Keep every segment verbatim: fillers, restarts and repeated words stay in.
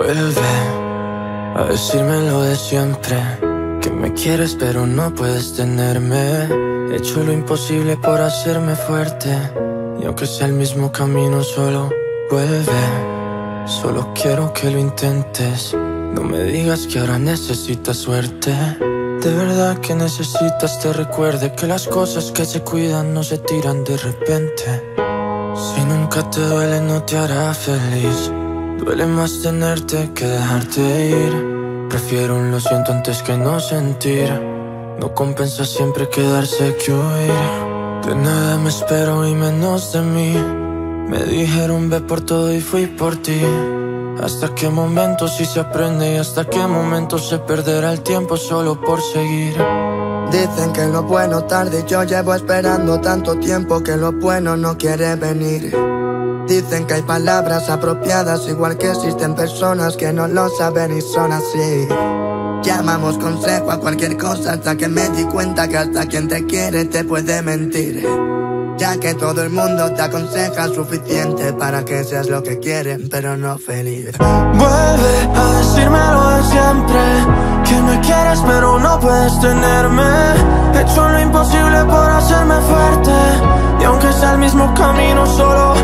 Vuelve a decirme lo de siempre, que me quieres pero no puedes tenerme. He hecho lo imposible por hacerme fuerte, y aunque sea el mismo camino, solo vuelve. Solo quiero que lo intentes. No me digas que ahora necesitas suerte. De verdad que necesitas te recuerde que las cosas que se cuidan no se tiran de repente. Si nunca te duele no te hará feliz. Duele más tenerte que dejarte ir. Prefiero un lo siento antes que no sentir. No compensa siempre quedarse que huir. De nada me espero y menos de mí. Me dijeron ve por todo y fui por ti. Hasta qué momento sí se aprende y hasta qué momento se perderá el tiempo solo por seguir. Dicen que lo bueno tarde y yo llevo esperando tanto tiempo que lo bueno no quiere venir. Dicen que hay palabras apropiadas, igual que existen personas que no lo saben y son así. Llamamos consejo a cualquier cosa hasta que me di cuenta que hasta quien te quiere te puede mentir. Ya que todo el mundo te aconseja suficiente para que seas lo que quieren, pero no feliz. Vuelve a decirme lo de siempre, que me quieres pero no puedes tenerme. He hecho lo imposible por hacerme fuerte, y aunque sea el mismo camino, solo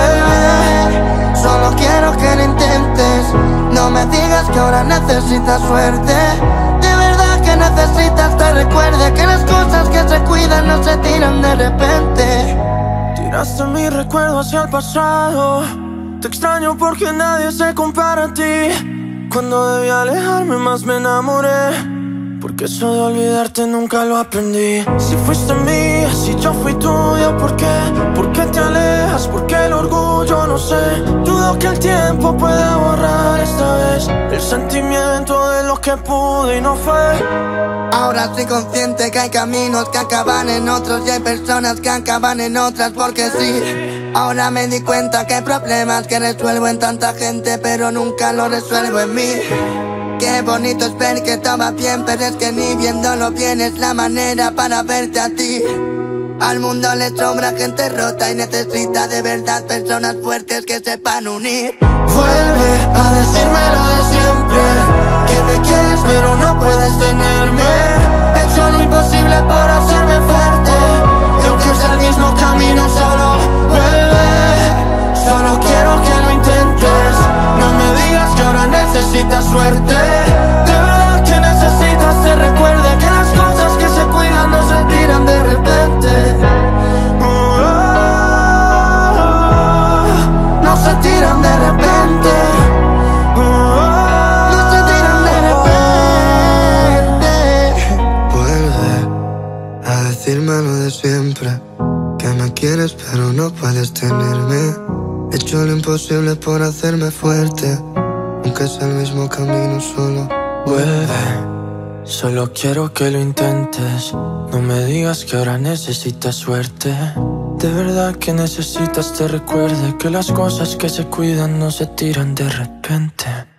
vuelve. Solo quiero que lo intentes. No me digas que ahora necesitas suerte. De verdad que necesitas te recuerde que las cosas que se cuidan no se tiran de repente. Tiraste mi recuerdo hacia el pasado. Te extraño porque nadie se compara a ti. Cuando debí alejarme más me enamoré, porque eso de olvidarte nunca lo aprendí. Si fuiste mía, si yo fui tuya, ¿por qué? ¿Por qué te alejas? ¿Por qué el orgullo? No sé. Dudo que el tiempo pueda borrar esta vez el sentimiento de lo que pude y no fue. Ahora estoy consciente que hay caminos que acaban en otros y hay personas que acaban en otras porque sí. Ahora me di cuenta que hay problemas que resuelvo en tanta gente pero nunca lo resuelvo en mí. Qué bonito es ver que todo va bien, pero es que ni viéndolo bien es la manera para verte a ti. Al mundo le sobra gente rota y necesita de verdad personas fuertes que sepan unir. Vuelve a decirme lo de siempre, que me quieres pero no puedes tenerme. He hecho lo imposible por hacerme fuerte, y aunque sea el mismo camino, solo vuelve. Solo quiero que lo intentes. No me digas que ahora necesitas suerte. De verdad que necesitas te recuerde que las cosas que se cuidan no se tiran de repente. Oh, oh, oh, no se tiran de repente. Oh, oh, no se tiran de repente. Vuelve a decirme lo de siempre, que me quieres pero no puedes tenerme. He hecho lo imposible por hacerme fuerte, aunque sea el mismo camino, solo vuelve. Solo quiero que lo intentes. No me digas que ahora necesitas suerte. De verdad que necesitas te recuerde que las cosas que se cuidan no se tiran de repente.